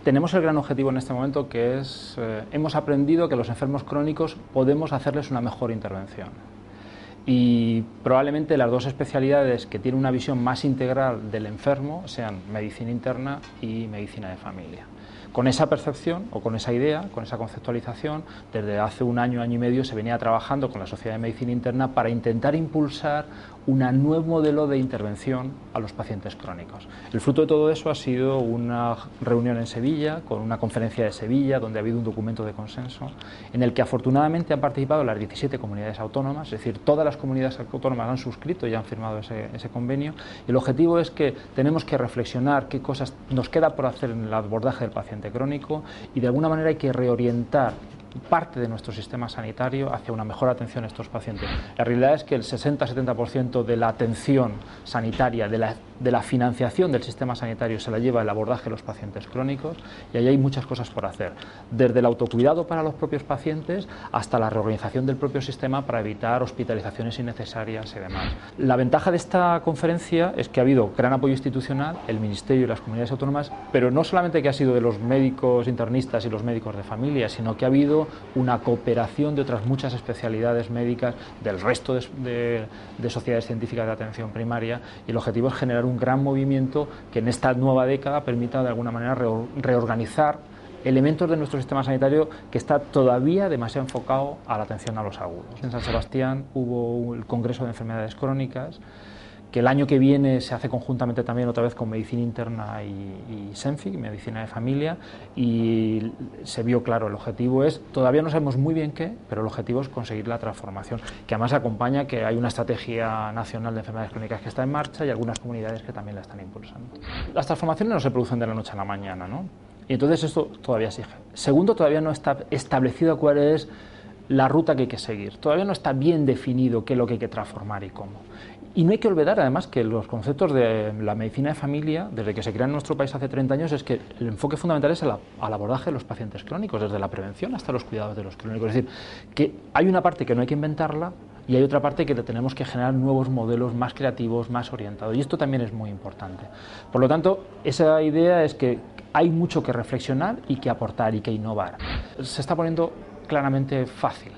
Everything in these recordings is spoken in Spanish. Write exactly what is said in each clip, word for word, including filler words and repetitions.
tenemos el gran objetivo en este momento, que es, eh, hemos aprendido que los enfermos crónicos podemos hacerles una mejor intervención. Y probablemente las dos especialidades que tienen una visión más integral del enfermo sean medicina interna y medicina de familia. Con esa percepción o con esa idea, con esa conceptualización, desde hace un año, año y medio se venía trabajando con la Sociedad de Medicina Interna para intentar impulsar un nuevo modelo de intervención a los pacientes crónicos. El fruto de todo eso ha sido una reunión en Sevilla, con una conferencia de Sevilla, donde ha habido un documento de consenso, en el que afortunadamente han participado las diecisiete comunidades autónomas, es decir, todas las comunidades autónomas han suscrito y han firmado ese, ese convenio, y el objetivo es que tenemos que reflexionar qué cosas nos queda por hacer en el abordaje del paciente crónico, y de alguna manera hay que reorientar parte de nuestro sistema sanitario hacia una mejor atención a estos pacientes. La realidad es que el sesenta a setenta por ciento de la atención sanitaria, de la, de la financiación del sistema sanitario, se la lleva el abordaje de los pacientes crónicos, y ahí hay muchas cosas por hacer, desde el autocuidado para los propios pacientes hasta la reorganización del propio sistema para evitar hospitalizaciones innecesarias y demás. La ventaja de esta conferencia es que ha habido gran apoyo institucional, el Ministerio y las comunidades autónomas, pero no solamente que ha sido de los médicos internistas y los médicos de familia, sino que ha habido una cooperación de otras muchas especialidades médicas del resto de, de, de sociedades científicas de atención primaria, y el objetivo es generar un gran movimiento que en esta nueva década permita de alguna manera re, reorganizar elementos de nuestro sistema sanitario que está todavía demasiado enfocado a la atención a los agudos. En San Sebastián hubo el Congreso de Enfermedades Crónicas, que el año que viene se hace conjuntamente también otra vez con Medicina Interna y, y SENFIC, Medicina de Familia, y se vio claro, el objetivo es, todavía no sabemos muy bien qué, pero el objetivo es conseguir la transformación, que además acompaña que hay una estrategia nacional de enfermedades crónicas que está en marcha y algunas comunidades que también la están impulsando. Las transformaciones no se producen de la noche a la mañana, ¿no? Y entonces esto todavía exige. Segundo, todavía no está establecido cuál es la ruta que hay que seguir, todavía no está bien definido qué es lo que hay que transformar y cómo. Y no hay que olvidar, además, que los conceptos de la medicina de familia, desde que se crea en nuestro país hace treinta años, es que el enfoque fundamental es el, al abordaje de los pacientes crónicos, desde la prevención hasta los cuidados de los crónicos. Es decir, que hay una parte que no hay que inventarla y hay otra parte que tenemos que generar nuevos modelos más creativos, más orientados. Y esto también es muy importante. Por lo tanto, esa idea es que hay mucho que reflexionar y que aportar y que innovar. Se está poniendo claramente fácil.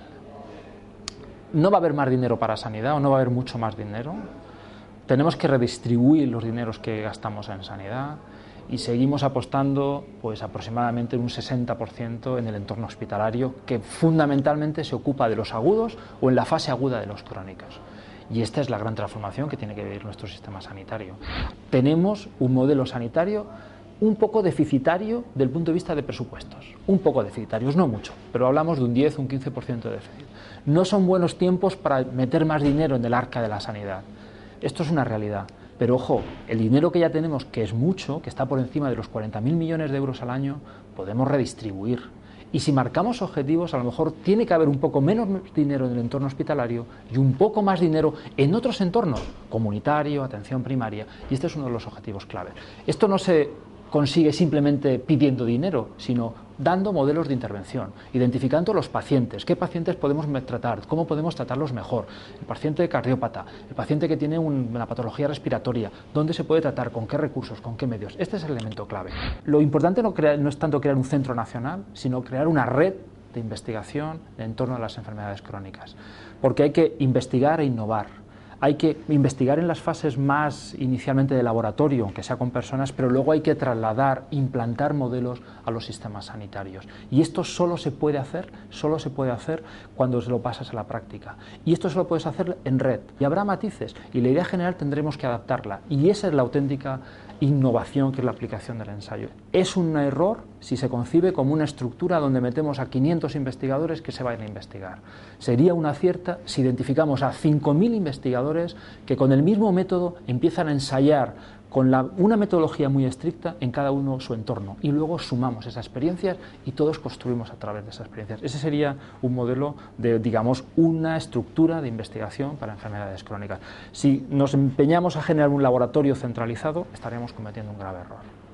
No va a haber más dinero para sanidad, o no va a haber mucho más dinero. Tenemos que redistribuir los dineros que gastamos en sanidad, y seguimos apostando pues aproximadamente un sesenta por ciento en el entorno hospitalario, que fundamentalmente se ocupa de los agudos o en la fase aguda de los crónicos. Y esta es la gran transformación que tiene que vivir nuestro sistema sanitario. Tenemos un modelo sanitario un poco deficitario del punto de vista de presupuestos, un poco deficitarios, no mucho, pero hablamos de un diez o un quince por ciento de déficit. No son buenos tiempos para meter más dinero en el arca de la sanidad. Esto es una realidad, pero ojo, el dinero que ya tenemos, que es mucho, que está por encima de los cuarenta mil millones de euros al año, podemos redistribuir. Y si marcamos objetivos, a lo mejor tiene que haber un poco menos dinero en el entorno hospitalario y un poco más dinero en otros entornos, comunitario, atención primaria, y este es uno de los objetivos clave. Esto no se consigue simplemente pidiendo dinero, sino dando modelos de intervención, identificando los pacientes, qué pacientes podemos tratar, cómo podemos tratarlos mejor, el paciente cardiópata, el paciente que tiene una patología respiratoria, dónde se puede tratar, con qué recursos, con qué medios. Este es el elemento clave. Lo importante no, crea, no es tanto crear un centro nacional, sino crear una red de investigación en torno a las enfermedades crónicas, porque hay que investigar e innovar. Hay que investigar en las fases más inicialmente de laboratorio, aunque sea con personas, pero luego hay que trasladar, implantar modelos a los sistemas sanitarios. Y esto solo se puede hacer, solo se puede hacer cuando se lo pasas a la práctica. Y esto solo puedes hacer en red. Y habrá matices, y la idea general tendremos que adaptarla. Y esa es la auténtica innovación, que es la aplicación del ensayo. Es un error si se concibe como una estructura donde metemos a quinientos investigadores que se vayan a investigar. Sería una acierta si identificamos a cinco mil investigadores que con el mismo método empiezan a ensayar con la, una metodología muy estricta en cada uno su entorno, y luego sumamos esas experiencias y todos construimos a través de esas experiencias. Ese sería un modelo de, digamos, una estructura de investigación para enfermedades crónicas. Si nos empeñamos a generar un laboratorio centralizado, estaremos cometiendo un grave error.